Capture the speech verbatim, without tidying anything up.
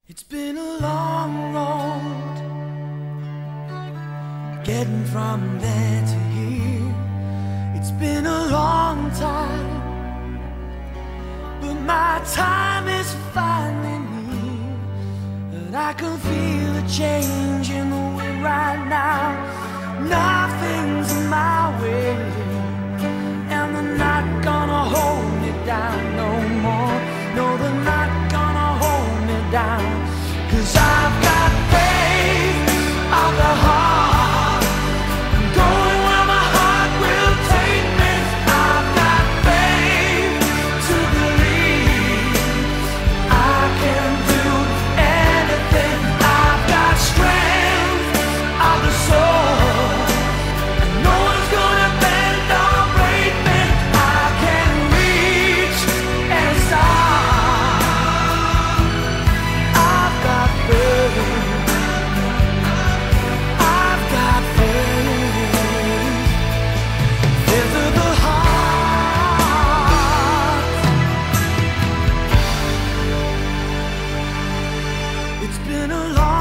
It's been a long road getting from there to here. It's been a long time, but my time is finally near. And I can feel a change in the wind right now. Nothing's in my way, and they're not gonna hold me down no more. No, they're not gonna hold me down. 'Cause I've got faith of the heart. I'm going where my heart will take me. I've got faith to believe I can do anything. I've got strength of the soul, and no one's gonna bend or break me. I can reach any star. I've got faith. I've got faith. Faith of the heart. It's been a long